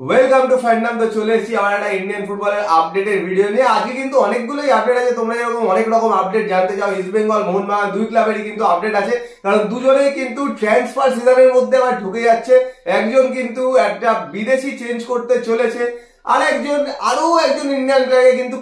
Welcome to fandom. তো চলে এসেছি আবার একটা ইন্ডিয়ান ফুটবলের আপডেটের ভিডিও নিয়ে। আজকে কিন্তু অনেকগুলোই আপডেট আছে। তোমরা এরকম অনেক রকম আপডেট জানতে চাও, ইস্ট বেঙ্গল মোহনবাগান দুই ক্লাবেরই কিন্তু আপডেট আছে, কারণ দুজনেই কিন্তু ট্রান্সফার সিজনের মধ্যে আবার ঢুকে যাচ্ছে। একজন কিন্তু একটা বিদেশি চেঞ্জ করতে চলেছে, আরো একজন ইন্ডিয়ান প্লেয়ারকে কিন্তু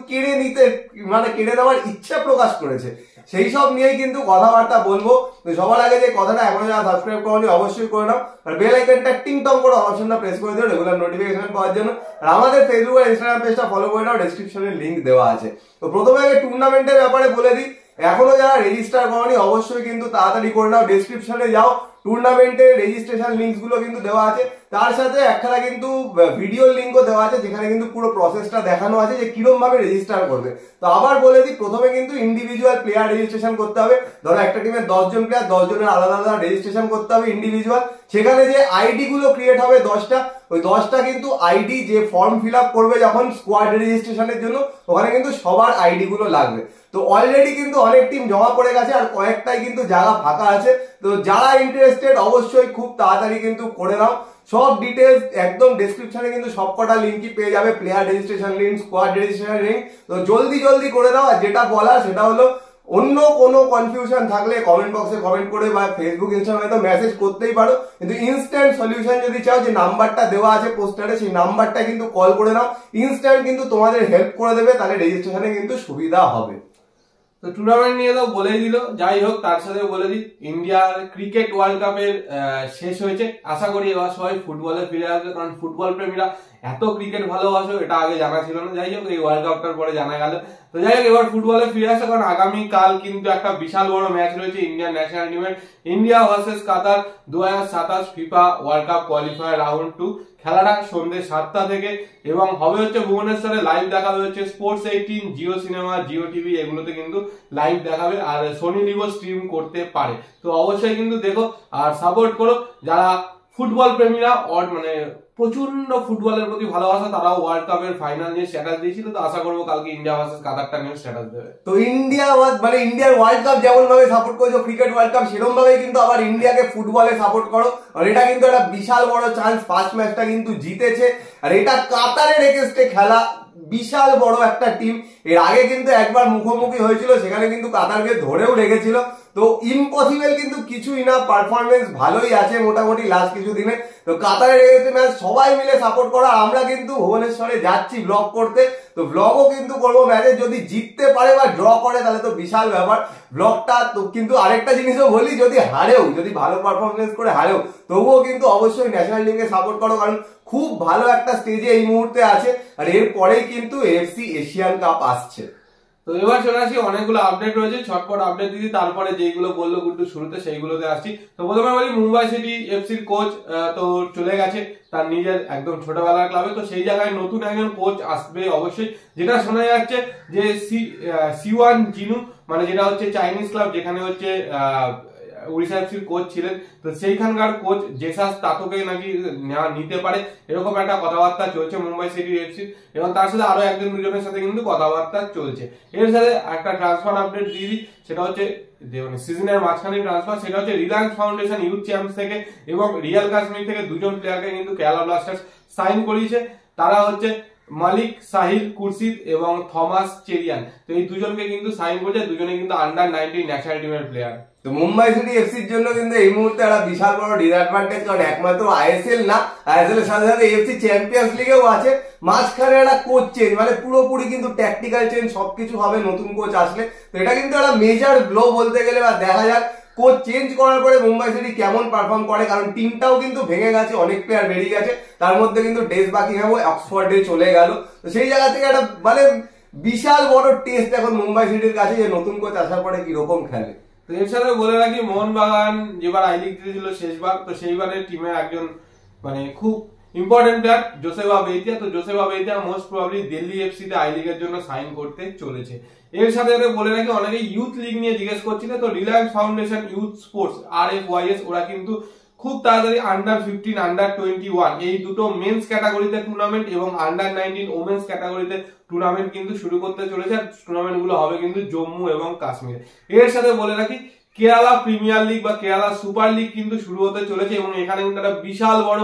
কেড়ে নেওয়ার ইচ্ছা প্রকাশ করেছে। সেই সব নিয়েই কিন্তু কথাবার্তা বলবো। সবার আগে যে কথাটা, এখনো যারা সাবস্ক্রাইব করোনি অবশ্যই করে নাও, আর বেল আইকনটা টিং টং করে অপশনটা প্রেস করে দিও রেগুলার নোটিফিকেশন পাওয়ার জন্য। আর আমাদের ফেসবুক আর ইনস্টাগ্রাম পেজটা ফলো করে নাও, ডেসক্রিপশনে লিংক দেওয়া আছে। তো প্রথমে আগে টুর্নামেন্টের ব্যাপারে বলে দিই, এখনো যারা রেজিস্টার করোনি অবশ্যই কিন্তু তাড়াতাড়ি করে নাও, ডেসক্রিপশনে যাও, টুর্নামেন্টের রেজিস্ট্রেশন লিঙ্কস গুলো কিন্তু দেওয়া আছে। তার সাথে একখানা কিন্তু ভিডিও লিঙ্কও দেওয়া আছে, যেখানে কিন্তু পুরো প্রসেসটা দেখানো আছে যে কিরকম ভাবে রেজিস্টার করবে। তো আবার বলে দিই, প্রথমে কিন্তু ইন্ডিভিজুয়াল প্লেয়ার রেজিস্ট্রেশন করতে হবে। ধরো একটা টিমে 10 জন প্লেয়ার, 10 জনের আলাদা আলাদা রেজিস্ট্রেশন করতে হবে ইন্ডিভিজুয়াল। সেখানে যে আইডি গুলো ক্রিয়েট হবে 10টা, ওই 10টা কিন্তু আইডি যে ফর্ম ফিল আপ করবে যখন স্কোয়াড রেজিস্ট্রেশনের জন্য, ওখানে কিন্তু সবার আইডি গুলো লাগবে। তো অলরেডি কিন্তু অনেক টিম জমা পড়ে গেছে, আর কয়েকটাই কিন্তু জায়গা ফাঁকা আছে। তো যারা ইন্টারেস্টেড অবশ্যই খুব তাড়াতাড়ি কিন্তু করে নাও। সব ডিটেলস একদম ডেসক্রিপশনে কিন্তু সবকটা লিঙ্কই পেয়ে যাবে, player registration link, squad registration link. তো জলদি করে দাও। আর যেটা বলার সেটা হলো, অন্য কোনো কনফিউশন থাকলে কমেন্ট বক্সে কমেন্ট করে বা ফেসবুক ইনস্টাগ্রামে তো মেসেজ করতেই পারো, কিন্তু ইনস্ট্যান্ট সলিউশন যদি চাও, যে নাম্বারটা দেওয়া আছে পোস্টারে, সেই নাম্বারটা কিন্তু কল করে নাও। ইনস্ট্যান্ট কিন্তু তোমাদের হেল্প করে দেবে, তাহলে রেজিস্ট্রেশনে কিন্তু সুবিধা হবে। তো টুর্নামেন্ট নিয়ে তো বলেই দিল, যাই হোক তার সাথে বলে দিই ইন্ডিয়ার ক্রিকেট ওয়ার্ল্ড কাপের শেষ হয়েছে। আশা করি এবার সবাই ফুটবলে ফিরে আসবে, কারণ ফুটবল প্রেমীরা এত ক্রিকেট ভালোবাসো এটা আগে জানা ছিল না। যাই হোক এই ওয়ার্ল্ড কাপটার পরে জানা গেল। তো যাই হোক এবার ফুটবলে ফিরে আসে, কারণ আগামীকাল কিন্তু একটা বিশাল বড় ম্যাচ রয়েছে ইন্ডিয়ান ন্যাশনাল টিমের, India versus Qatar 2027 FIFA world cup qualifier round 2। খেলাটা সন্ধ্যে 7টা থেকে এবং হবে হচ্ছে ভুবনেশ্বরে। লাইভ দেখাবে হচ্ছে sports 18, Jio cinema, Jio TV, এগুলোতে কিন্তু লাইভ দেখাবে, আর সোনি লিভও স্ট্রিম করতে পারে। তো অবশ্যই কিন্তু দেখো আর সাপোর্ট করো। যারা ফুটবল প্রেমীরা মানে প্রচন্ড ফুটবলের প্রতি ভালোবাসা, তারাও ওয়ার্ল্ড কাপের ফাইনাল নিয়ে স্ট্যাটাস দিয়েছিল। তো আশা করবো কালকে ইন্ডিয়া ভার্সেস কাতারটা নিয়ে স্ট্যাটাস দেবে। তো ইন্ডিয়ার ওয়ার্ল্ড কাপ যেমন ভাবে সাপোর্ট করেছো ক্রিকেট ওয়ার্ল্ড কাপ, সেরকম ভাবে কিন্তু আবার ইন্ডিয়াকে ফুটবলে সাপোর্ট করো। আর এটা কিন্তু একটা বিশাল বড় চান্স, ফার্স্ট ম্যাচটা কিন্তু জিতেছে, আর এটা কাতারের এগেইনস্টে খেলা, বিশাল বড় একটা টিম। এর আগে কিন্তু একবার মুখোমুখি হয়েছিল, সেখানে কিন্তু কাতারকে ধরেও রেখেছিল। তো ইম্পসিবল কিন্তু কিছুই না, পারফরমেন্স ভালোই আছে মোটামুটি লাস্ট কিছু দিনে। তো কাতারের এগেইনস্টে ম্যাচ সবাই মিলে সাপোর্ট করো। আমরা কিন্তু ভুবনেশ্বরে যাচ্ছি ব্লগ করতে, তো ব্লগও কিন্তু করবো। ম্যাচে যদি জিততে পারে বা ড্র করে তাহলে তো বিশাল ব্যাপার ব্লগটা। তো কিন্তু আরেকটা জিনিসও বলি, যদি ভালো পারফরমেন্স করে হারেও, তবুও কিন্তু অবশ্যই ন্যাশনাল টিমকে সাপোর্ট করো, কারণ খুব ভালো একটা স্টেজে এই মুহূর্তে আছে। আর এরপরেই কিন্তু এফসি এশিয়ান কাপ আসছে। তো এবার চলে আসি, অনেকগুলো আপডেট রয়েছে, ছটপট আপডেট দিদি, তারপরে যেগুলো বললো গুড্ডু শুরুতে সেইগুলোতে আসছি। তো প্রথমে বলি মুম্বাই সিটি এফসির কোচ তো চলে গেছে তার নিজের একদম ছোটবেলার ক্লাবে। তো সেই জায়গায় নতুন একজন কোচ আসবে অবশ্যই, যেটা শোনা যাচ্ছে যে সিওয়ান জিনু, মানে যেটা হচ্ছে চাইনিজ ক্লাব, যেখানে হচ্ছে উড়িষ্যা এফসির কোচ ছিলেন। তো সেইখানকার কোচ জেসাস তাতোকে নাকি নিতে পারে, এরকম একটা কথাবার্তা চলছে মুম্বাই সিটি এফসি, এবং তার সাথে আরো একজন দুজনের সাথে কিন্তু কথাবার্তা চলছে। এর সাথে একটা ট্রান্সফার আপডেট দিয়ে দিই, সেটা হচ্ছে সিজনের মাঝখানে ট্রান্সফার, সেটা হচ্ছে রিলায়েন্স ফাউন্ডেশন ইউথ চ্যাম্পস থেকে এবং রিয়াল কাশ্মীর থেকে দুজন প্লেয়ারকে কিন্তু কেরালা ব্লাস্টার্স সাইন করিয়েছে। তারা হচ্ছে মালিক সাহিল কুরশিদ এবং থমাস চেরিয়ান। তো এই দুজনকে কিন্তু সাইন করেছে, দুজনে কিন্তু আন্ডার 19 ন্যাশনাল টিমের প্লেয়ার। তো মুম্বাই সিটি এফসির জন্য কিন্তু এই মুহূর্তে একটা বিশাল বড় ডিসঅ্যাডভান্টেজ, কারণ একমাত্র আইএসএল না, আইএসএল এর সাথে সাথে এফসি চ্যাম্পিয়ন্স লিগেও আছে। মাঝখানে একটা কোচ চেঞ্জ, মানে পুরোপুরি কিন্তু ট্যাকটিক্যাল চেঞ্জ, সবকিছু হবে নতুন কোচ আসলে। তো এটা কিন্তু একটা মেজর ব্লো বলতে গেলে। বা দেখা যাক কোচ চেঞ্জ করার পরে মুম্বাই সিটি কেমন পারফর্ম করে, কারণ টিমটাও কিন্তু ভেঙে গেছে, অনেক প্লেয়ার বেরিয়ে গেছে, তার মধ্যে কিন্তু ডেস বাকিংহামও অক্সফোর্ডে চলে গেল। তো সেই জায়গা থেকে একটা মানে বিশাল বড় টেস্ট এখন মুম্বাই সিটির কাছে, যে নতুন কোচ আসার পরে কিরকম খেলে। তো এর সাথে বলে রাখি, মোহনবাগান যেবার আই লিগ জিতেছিল শেষবার, তো সেইবারের টিমে একজন মানে খুব ইম্পর্টেন্ট প্লেয়ার জোসেফা বেইতিয়া। তো Josepha Beitia most probably Delhi FC তে আই লিগের জন্য সাইন করতে চলেছে। এর সাথে বলে রাখি, অনেকে ইউথ লিগ নিয়ে জিজ্ঞেস করছিল, তো Reliance foundation youth sports RFYS ওরা কিন্তু খুব তাড়াতাড়ি আন্ডার 15, আন্ডার 21 এই দুটো মেন্স ক্যাটাগরিতে টুর্নামেন্ট এবং আন্ডার 19 ওমেন্স ক্যাটাগরিতে টুর্নামেন্ট কিন্তু শুরু করতে চলেছে। টুর্নামেন্ট গুলো হবে কিন্তু জম্মু এবং কাশ্মীরে। এর সাথে বলে রাখি কেরালা প্রিমিয়ার লিগ বা কেরালা সুপার লিগ কিন্তু শুরু হতে চলেছে এবং এখানে কিন্তু একটা বিশাল বড়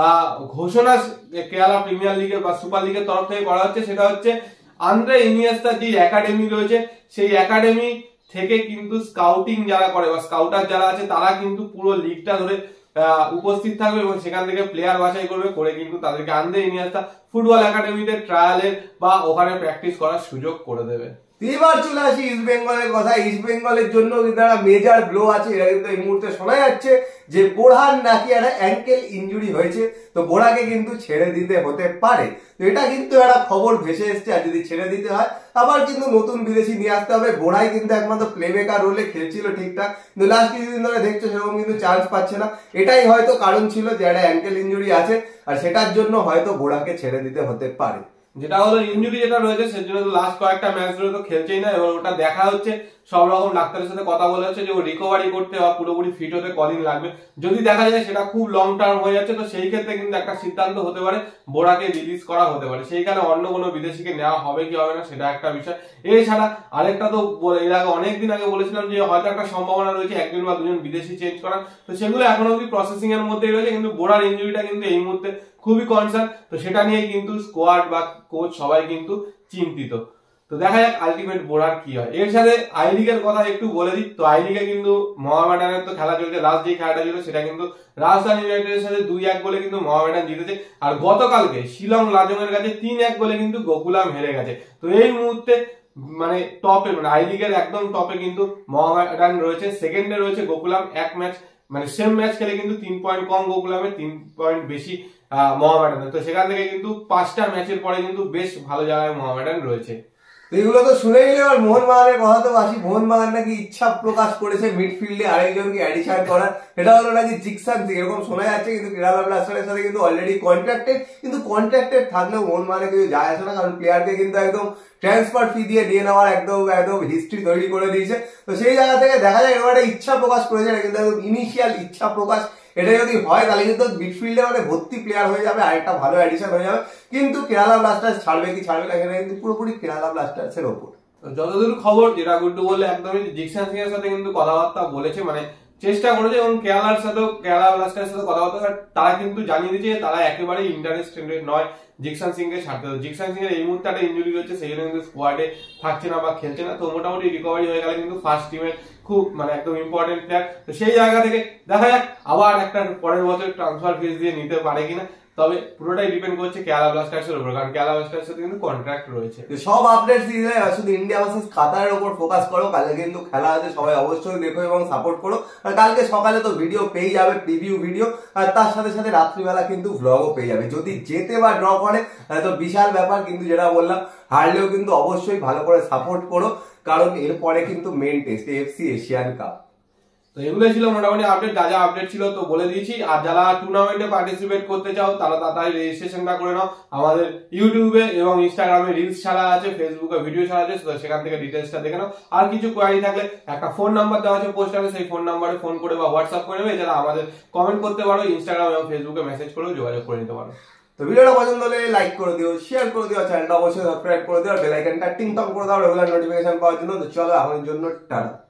ঘোষণা কেরালা প্রিমিয়ার লিগের বা সুপার লিগের তরফ থেকে করা হচ্ছে। সেটা হচ্ছে আন্দ্রে ইনিয়েস্তার যে একাডেমি রয়েছে সেই একাডেমি থেকে কিন্তু স্কাউটিং যারা করে বা স্কাউটার যারা আছে তারা কিন্তু পুরো লিগটা ধরে উপস্থিত থাকবে এবং সেখান থেকে প্লেয়ার বাছাই করবে, করে কিন্তু তাদেরকে আন্দ্রে ইনিয়েস্তা ফুটবল একাডেমিতে ট্রায়ালের বা ওখানে প্র্যাকটিস করার সুযোগ করে দেবে। এবার চলে আসি ইস্ট বেঙ্গলের কথা। ইস্ট বেঙ্গলের জন্য কিন্তু একটা মেজর ব্লো আছে। এটা কিন্তু এই মুহূর্তে শোনা যাচ্ছে যে বোরহান নাকি একটা অ্যাঙ্কেল ইনজুরি হয়েছে, তো বোরাকে কিন্তু ছেড়ে দিতে হতে পারে। তো এটা কিন্তু একটা খবর ভেসে এসছে, আর যদি ছেড়ে দিতে হয় আবার কিন্তু নতুন বিদেশি নিয়ে আসতে হবে। বোরাই কিন্তু একমাত্র প্লেমেকার রোলে খেলছিল ঠিকঠাক, কিন্তু লাস্ট কিছুদিন ধরে দেখছো সেরকম কিন্তু চান্স পাচ্ছে না। এটাই হয়তো কারণ ছিল যে একটা অ্যাঙ্কেল ইনজুরি আছে, আর সেটার জন্য হয়তো বোরাকে ছেড়ে দিতে হতে পারে। যেটা হলো ইনজুরি যেটা রয়েছে সেজন্য তো লাস্ট কয়েকটা ম্যাচ ধরে তো খেলছেই না, এবং ওটা দেখা হচ্ছে সব রকম ডাক্তারের সাথে কথা বলা হচ্ছে যে ও রিকভারি করতে বা পুরোপুরি ফিট হতে কদিন লাগবে। যদি দেখা যায় সেটা খুব লং টার্ম হয়ে যাচ্ছে তো সেই ক্ষেত্রে কিন্তু একটা সিদ্ধান্ত হতে পারে বোরাকে রিলিজ করা হতে পারে, সেইখানে অন্য কোনো বিদেশিকে নেওয়া হবে কি হবে না সেটা একটা বিষয়। এছাড়া আরেকটা তো এর আগে অনেকদিন আগে বলেছিলাম যে হয়তো একটা সম্ভাবনা রয়েছে একজন বা দুজন বিদেশি চেঞ্জ করার, তো সেগুলো এখনো অব্দি প্রসেসিং এর মধ্যেই রয়েছে। কিন্তু বোরার ইনজুরিটা কিন্তু এই মুহূর্তে খুবই কনসার্ন, তো সেটা নিয়েই কিন্তু স্কোয়াড বা কোচ সবাই কিন্তু চিন্তিত। তো দেখা যাক আলটিমেট বোরার কি হয়। এর সাথে আই লিগের কথা একটু বলে দিই। তো আই লিগে কিন্তু মোহামেডানের তো খেলা চলছে, লাস্ট যে খেলাটা ছিল সেটা কিন্তু রাজধানী ইউনাইটেডের সাথে 2-1 গোলে কিন্তু মোহামেডান জিতেছে। আর গতকালকে শিলং লাজং এর কাছে 3-1 গোলে কিন্তু গোকুলাম হেরে গেছে। তো এই মুহূর্তে মানে টপে, মানে আই লিগের একদম টপে কিন্তু মোহামেডান রয়েছে, সেকেন্ডে রয়েছে গোকুলাম। এক ম্যাচ মানে সেম ম্যাচ খেলে কিন্তু 3 পয়েন্ট কম গোকুলামের, 3 পয়েন্ট বেশি মোহামেডানের। তো সেখান থেকে কিন্তু 5টা ম্যাচের পরে কিন্তু বেশ ভালো জায়গায় মোহামেডান রয়েছে। এগুলো তো শুনে গেলে আর মোহনবাগানের কথা তো আসি। মোহনবাগান নাকি ইচ্ছা প্রকাশ করেছে মিডফিল্ডে আরেকজনকে অ্যাডিশন করার, এটা হলো নাকি জিকসান সিং, এরকম শোনা যাচ্ছে। কিন্তু কেরালা ব্লাস্টারের সাথে কিন্তু অলরেডি কন্ট্রাক্টেড, কিন্তু কন্ট্রাক্টেড থাকলেও মোহনবাগানে কিছু যায় আসে না, কারণ প্লেয়ারকে কিন্তু একদম ট্রান্সফার ফি দিয়ে নিয়ে নেওয়ার একদম হিস্ট্রি তৈরি করে দিয়েছে। তো সেই জায়গা থেকে দেখা যায় এবার একটা ইচ্ছা প্রকাশ করেছে, কিন্তু একদম ইনিশিয়াল ইচ্ছা প্রকাশ। এটা যদি হয় তাহলে কিন্তু মিডফিল্ডে মানে ভর্তি প্লেয়ার হয়ে যাবে, আরেকটা ভালো অ্যাডিশন হয়ে যাবে। কিন্তু কেরালা ব্লাস্টার্স ছাড়বে কি ছাড়বে না সেটা কিন্তু পুরোপুরি কেরালা ব্লাস্টার্স এর ওপর। যতদূর খবর, যেটা গুড্ডু বললে একদমই, জিকসান সিং এর সাথে কিন্তু কথাবার্তা বলেছে, মানে চেষ্টা করেছে, এবং কেরালার সাথেও কেরালা ব্লাস্টার্সের সাথে কথাবার্তা তারা কিন্তু জানিয়ে দিয়েছে তারা একেবারেই ইন্টারেস্টেড নয় জিকসান সিং কে ছাড়তে। জিকসান সিং এর এই মুহূর্তে একটা ইনজুরি রয়েছে, সেই জন্য কিন্তু স্কোয়াডে থাকছে না বা খেলছে না। তো মোটামুটি রিকভারি হয়ে গেলে কিন্তু ফার্স্ট টিমে খুব মানে একদম ইম্পর্টেন্ট প্লেয়ার। তো সেই জায়গা থেকে দেখা যাক আবার একটা পরের বছর ট্রান্সফার ফিস দিয়ে নিতে পারে কিনা, তবে পুরোটাই ডিপেন্ড করছে কেরালা ব্লাস্টার্স এর উপর, কারণ কেরালা ব্লাস্টার্স এর কিন্তু কন্ট্রাক্ট রয়েছে। সব আপডেট দিয়ে দেয়, শুধু ইন্ডিয়া ভার্সেস কাতারের উপর ফোকাস করো। কালকে কিন্তু খেলা আছে, সবাই অবশ্যই দেখো এবং সাপোর্ট করো। আর কালকে সকালে তো ভিডিও পেয়ে যাবে, প্রিভিউ ভিডিও, আর তার সাথে সাথে রাত্রিবেলা কিন্তু ভ্লগও পেয়ে যাবে। যদি জেতে বা ড্র করে তো বিশাল ব্যাপার, কিন্তু যেটা বললাম হারলেও কিন্তু অবশ্যই ভালো করে সাপোর্ট করো, কারণ এরপরে কিন্তু main test FC Asian cup. তো এগুলো ছিল মোটামুটি আপডেট, যা যা আপডেট ছিল তো বলে দিয়েছি। আর যারা টুর্নামেন্টে পার্টিসিপেট করতে চাও তারা তাড়াতাড়ি রেজিস্ট্রেশনটা করে নাও। আমাদের ইউটিউবে এবং ইনস্টাগ্রামে রিলস ছাড়া আছে, ফেসবুকে ভিডিও ছাড়া আছে, সেখান থেকে ডিটেলসটা দেখে নাও। আর কিছু কোয়ারি থাকলে একটা ফোন নাম্বার দেওয়া আছে পোস্টারে, সেই ফোন নাম্বারে ফোন করে বা হোয়াটসঅ্যাপ করে নেবে। এছাড়া আমাদের কমেন্ট করতে পারো, ইনস্টাগ্রাম এবং ফেসবুকে মেসেজ করেও যোগাযোগ করে নিতে পারো। তো ভিডিওটা পছন্দ হলে লাইক করে দিও, শেয়ার করে দিও, চ্যানেলটা অবশ্যই সাবস্ক্রাইব করে দিও, আর বেল আইকনটা টিং টং করে দাও রেগুলার নোটিফিকেশন পাওয়ার জন্য। তো চলো এখনের জন্য টাটা।